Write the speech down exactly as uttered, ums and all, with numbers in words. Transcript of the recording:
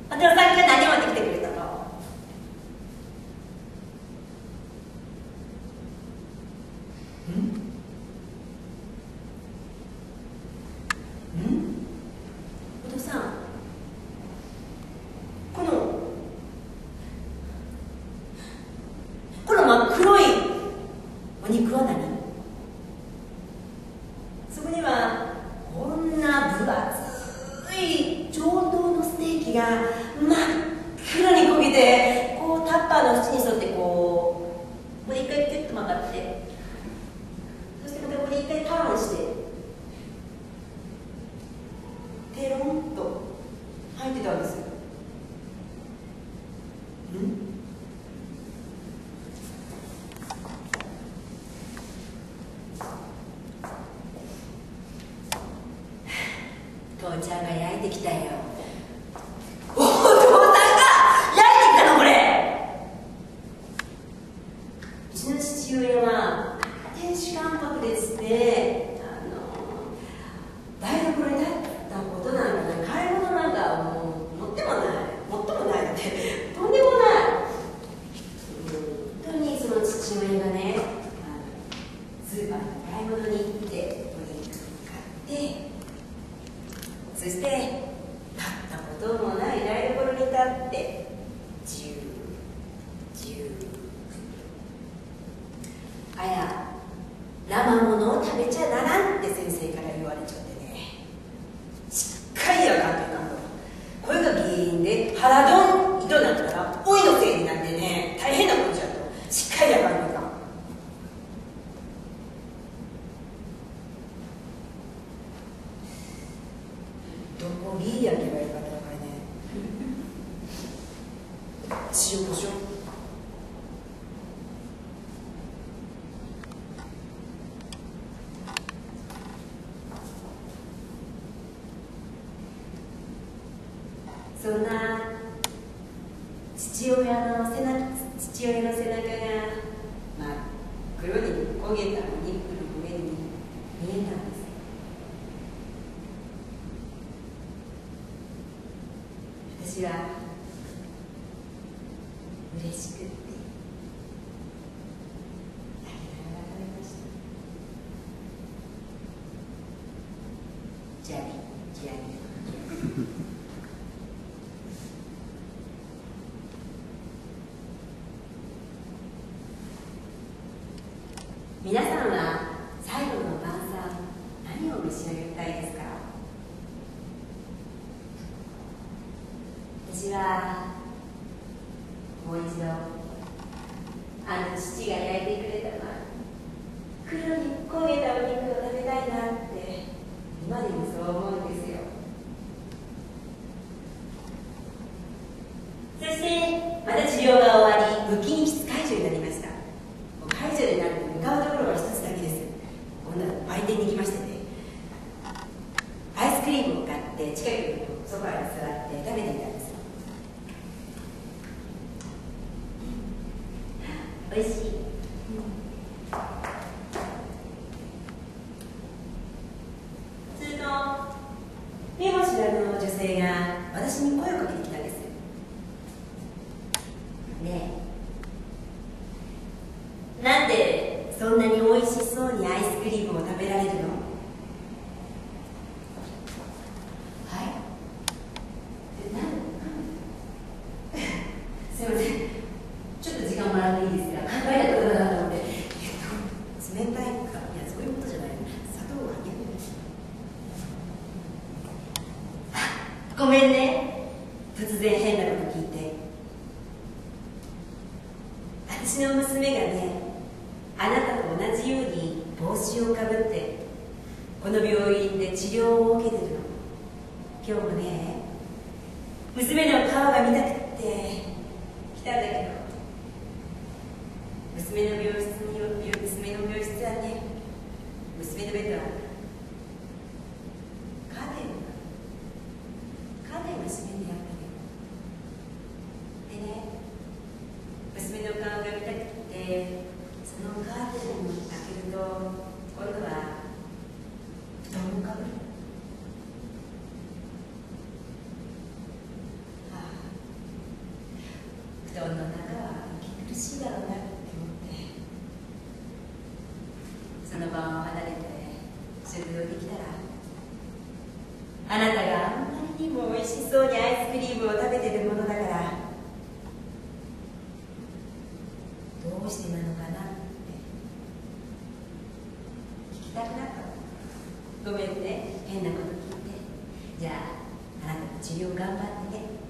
でもさっきは何を持ってきてくれたの？お父さん、このこの真っ黒いお肉は何？そこにはこんな分厚い上等のステーキが真っ黒に焦げて、こうタッパーの縁に沿ってこうここで一回キュッと曲がって、そしてまたここで一回ターンしてテロンと入ってたんですよ。ん父ちゃんが焼いてきたよ。お父さんが焼いてきたのこれ。うちの父親は天使関白ですね。あの台所に立ったことなんかね、買い物なんかもう持ってもない持ってもないってとんでもない。本当にその父親がね、スーパーに買い物に行ってお肉買って、そして立ったこともない台所に立ってジュージュー、あや生ものを食べちゃならんって先生から言われちゃってね、しっかりやかんといかんと、これが原因で腹丼糸なったらおいのせいになってね、大変なことじゃと、しっかりやかんといかん。どこぎ焼けばいいかって分かるね。塩コショウ、そんな父親の背中父親の背中が真っ黒に焦げたお肉の上に見えたんです。私は嬉しくって泣きながら食べました。じゃりじゃり皆さんは最後の晩餐、何を召し上がりたいですか？私はもう一度あの父が焼いてくれたの黒に焦げたお肉を食べたいなって今でもそう思うんですよ。そしてまた治療が終わり、無菌室解除になりました。もう解除になると向かうところは一つだけです。今度は売店に行きましてね、アイスクリームを買って近くのソファーに座って食べていたんです。おいしい、うん、すると見も知らぬ女性が私に声をかけてきたんです。ねえ、なんでそんなに美味しそうにアイスクリームを食べられるの？はい、え、なんすいません、ちょっと時間もらっていいですか？考えたことだなと思って、えっと、冷たいか、いや、そういうことじゃない、砂糖をあげる。あ、ごめんね、突然変なこと聞いて。私の娘がね、あなたと同じように帽子をかぶってこの病院で治療を受けてるの。今日もね、娘の顔が見たくって来たんだけど、娘の病室に娘の病室はね、娘のベッドはカーテンがカーテンが閉めてあったの。でね、娘の顔が見たくってそのカーテンを開けると、今度は布団をかぶる。ああ、 布団の中は息苦しいだろうなって思って、その晩を離れて食堂に来たら、あなたがあんまりにも美味しそうにアイスクリームを食べてるものだから、どうしてなのかなって聞きたくなった。ごめんね、変なこと聞いて。じゃああなたも治療頑張ってね。